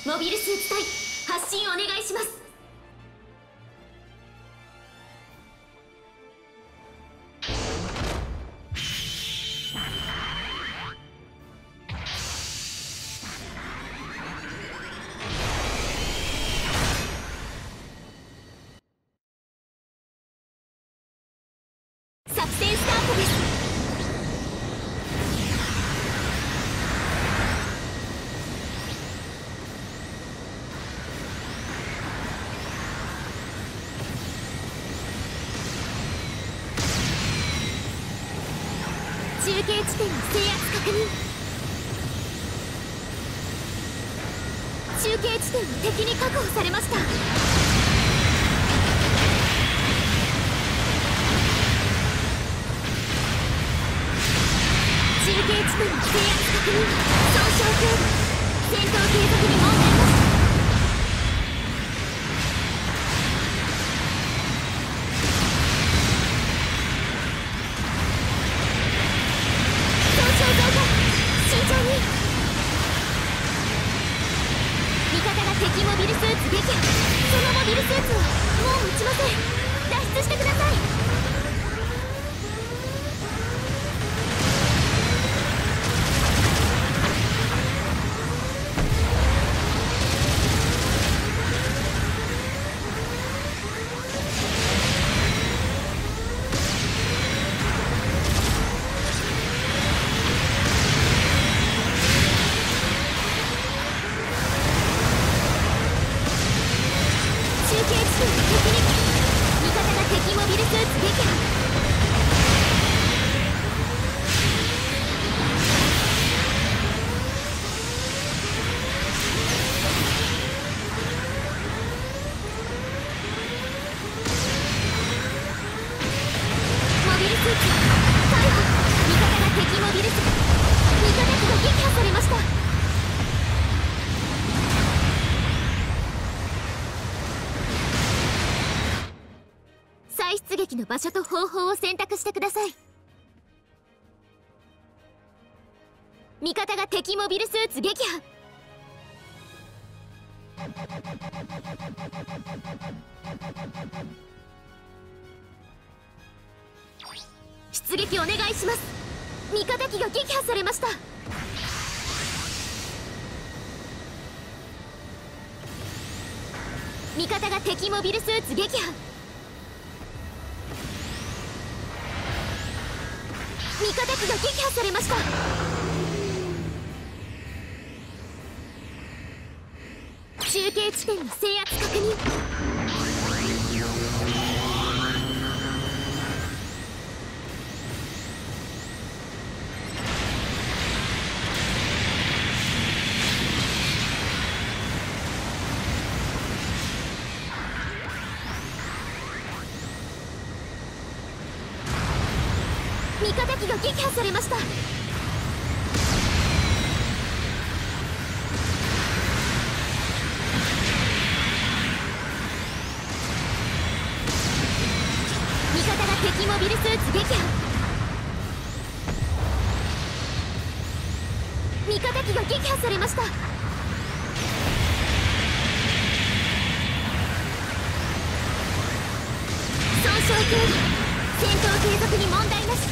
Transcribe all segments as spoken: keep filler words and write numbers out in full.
モビルスーツ隊発進お願いします。作戦スタートです。中継地点の制圧確認。中継地点の敵に確保されました。中継地点の制圧確認。損傷程度。戦闘継続に問題なし。損傷増加。慎重に。味方が敵モビルスーツ撃破。そのモビルスーツはもう撃ちません。脱出してください。再出撃の場所と方法を選択してください。味方が敵モビルスーツ撃破。出撃お願いします。味方機が撃破されました。味方が敵モビルスーツ撃破。味方機が撃破されました。中継地点の制圧確認。味方機が撃破されました。味方が敵モビルスーツ撃破。味方機が撃破されました。損傷軽微。戦闘継続に問題なし。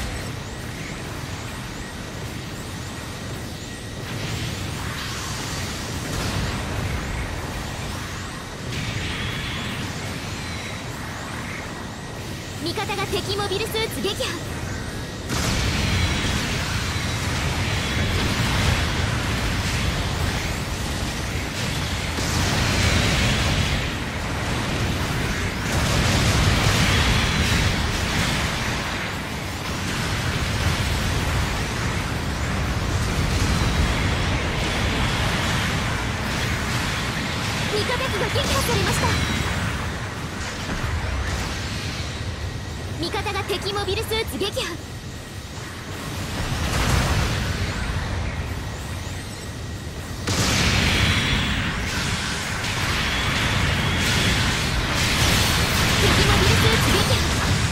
味方が敵モビルスーツ撃破。味方機が撃破されました。味方が敵モビルスーツ撃破。敵モビルスーツ撃破。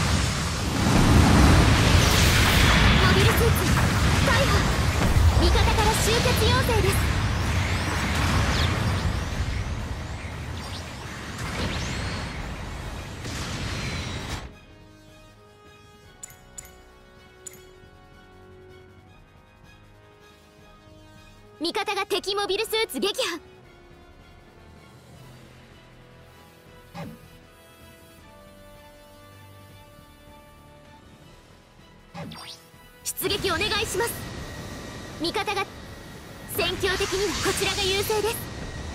モビルスーツ大破。味方から集結要請です。 味方が敵モビルスーツ撃破。出撃お願いします。味方が戦況的にはこちらが優勢です。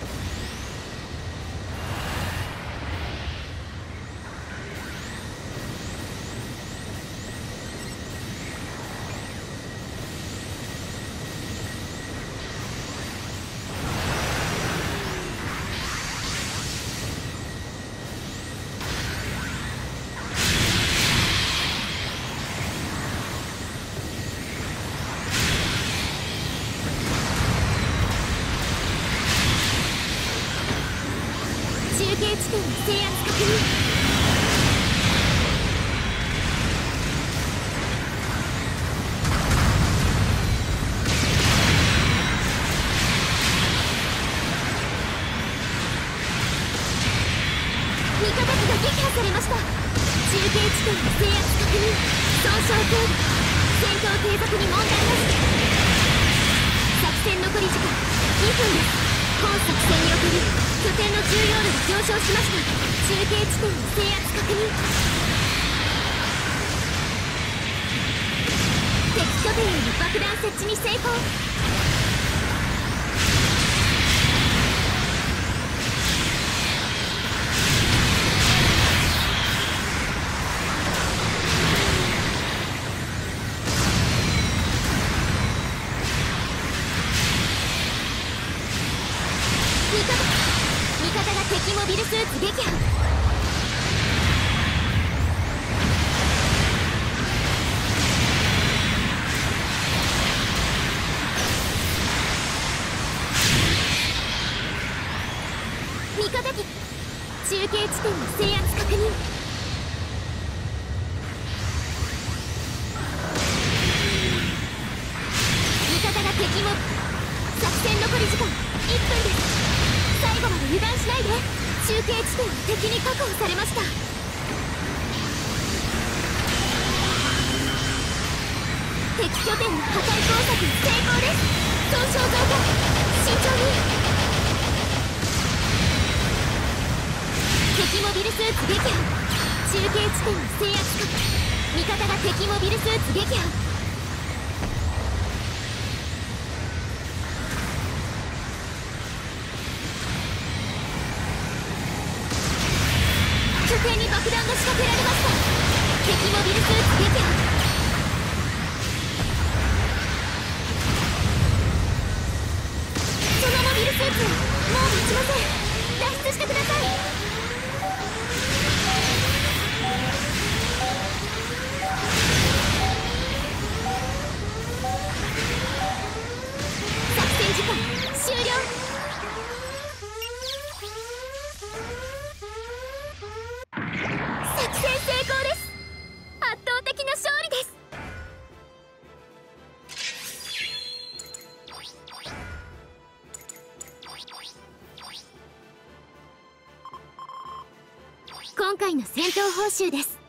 中継地点の制圧確認。味方機が撃破されました。中継地点の制圧確認。損傷程度。戦闘継続に問題なし。作戦残り時間にふんです。本作戦における拠点の重要度が上昇しました。中継地点の制圧確認。敵拠点への爆弾設置に成功。味方味方が敵モビルスーツ撃破。味方機中継地点の制圧確認。味方が敵モ作戦残り時間いっぷんです。最後まで油断しないで。中継地点は敵に確保されました。敵拠点の破壊工作に成功です。損傷増加。慎重に。敵モビルスーツ撃破。中継地点の制圧確認。味方が敵モビルスーツ撃破。拠点に爆弾が仕掛けられました。敵モビルスーツ撃破。そのモビルスーツはもう持ちません。脱出してください。作戦時間終了。作戦成功です。圧倒的な勝利です。今回の戦闘報酬です。